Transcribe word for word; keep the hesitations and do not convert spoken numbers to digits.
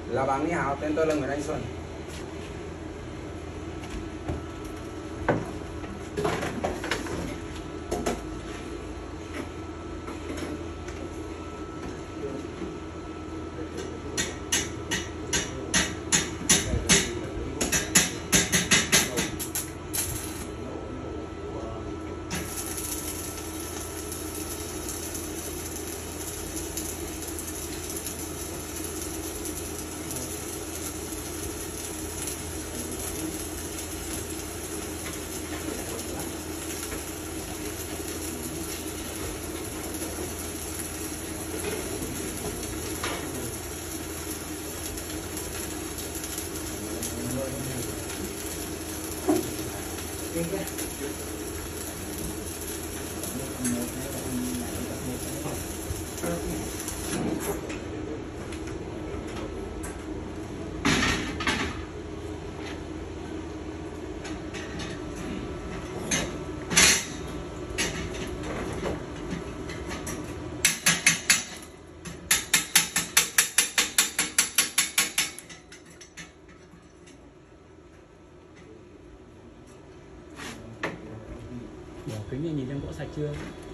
Là bạn Mỹ Hảo, tên tôi là Nguyễn Anh Xuân. Bỏ kính này nhìn em gỗ sạch chưa?